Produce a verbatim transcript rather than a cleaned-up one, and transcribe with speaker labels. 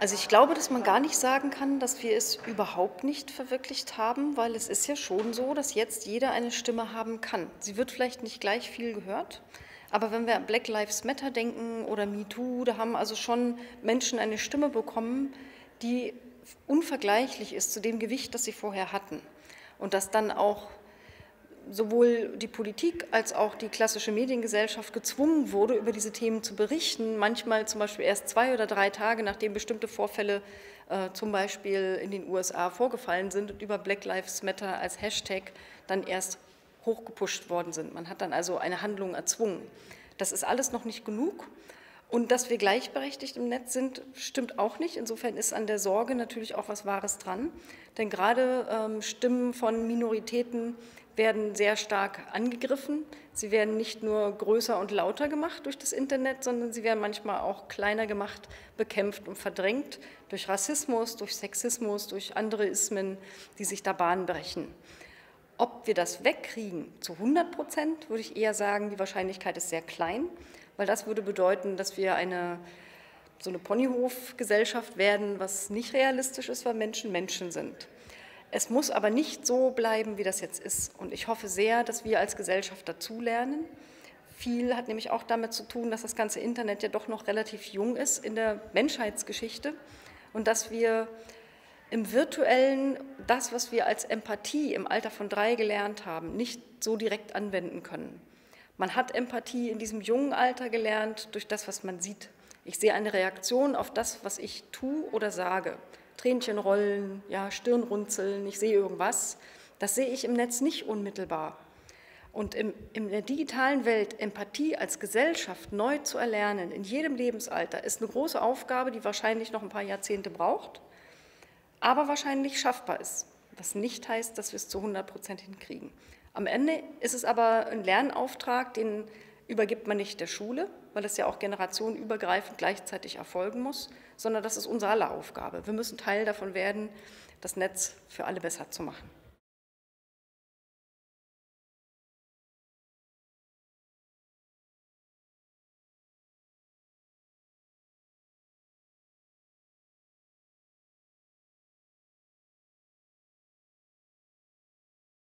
Speaker 1: Also ich glaube, dass man gar nicht sagen kann, dass wir es überhaupt nicht verwirklicht haben, weil es ist ja schon so, dass jetzt jeder eine Stimme haben kann. Sie wird vielleicht nicht gleich viel gehört, aber wenn wir an Black Lives Matter denken oder MeToo, da haben also schon Menschen eine Stimme bekommen, die unvergleichlich ist zu dem Gewicht, das sie vorher hatten. Und das dann auch sowohl die Politik als auch die klassische Mediengesellschaft gezwungen wurde, über diese Themen zu berichten, manchmal zum Beispiel erst zwei oder drei Tage, nachdem bestimmte Vorfälle äh, zum Beispiel in den U S A vorgefallen sind und über Black Lives Matter als Hashtag dann erst hochgepusht worden sind. Man hat dann also eine Handlung erzwungen. Das ist alles noch nicht genug. Und dass wir gleichberechtigt im Netz sind, stimmt auch nicht. Insofern ist an der Sorge natürlich auch was Wahres dran. Denn gerade ähm, Stimmen von Minoritäten werden sehr stark angegriffen. Sie werden nicht nur größer und lauter gemacht durch das Internet, sondern sie werden manchmal auch kleiner gemacht, bekämpft und verdrängt durch Rassismus, durch Sexismus, durch andere Ismen, die sich da Bahn brechen. Ob wir das wegkriegen zu hundert Prozent, würde ich eher sagen, die Wahrscheinlichkeit ist sehr klein, weil das würde bedeuten, dass wir eine, so eine Ponyhof-Gesellschaft werden, was nicht realistisch ist, weil Menschen Menschen sind. Es muss aber nicht so bleiben, wie das jetzt ist. Und ich hoffe sehr, dass wir als Gesellschaft dazulernen. Viel hat nämlich auch damit zu tun, dass das ganze Internet ja doch noch relativ jung ist in der Menschheitsgeschichte und dass wir im Virtuellen das, was wir als Empathie im Alter von drei gelernt haben, nicht so direkt anwenden können. Man hat Empathie in diesem jungen Alter gelernt durch das, was man sieht. Ich sehe eine Reaktion auf das, was ich tue oder sage. Tränchen rollen, ja, Stirn runzeln, ich sehe irgendwas. Das sehe ich im Netz nicht unmittelbar. Und im, in der digitalen Welt Empathie als Gesellschaft neu zu erlernen, in jedem Lebensalter, ist eine große Aufgabe, die wahrscheinlich noch ein paar Jahrzehnte braucht, aber wahrscheinlich schaffbar ist. Was nicht heißt, dass wir es zu hundert Prozent hinkriegen. Am Ende ist es aber ein Lernauftrag, den übergibt man nicht der Schule, weil das ja auch generationenübergreifend gleichzeitig erfolgen muss, sondern das ist unsere aller Aufgabe. Wir müssen Teil davon werden, das Netz für alle besser zu machen.